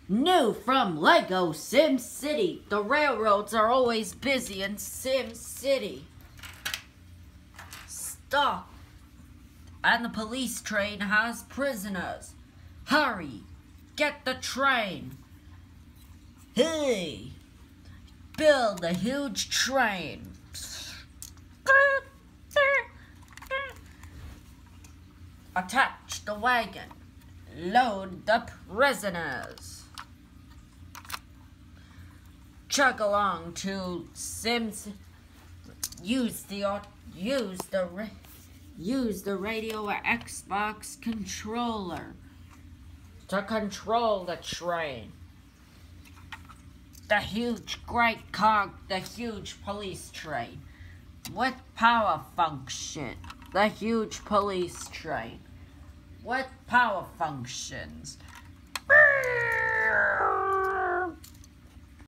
New from Lego SimCity. The railroads are always busy in SimCity. Stop. And the police train has prisoners. Hurry. Get the train. Hey. Build a huge train. Attach the wagon. Load the prisoners. Chug along to Sims. Use the radio or Xbox controller to control the train. The huge great car, the huge police train with power function. The huge police train with power functions.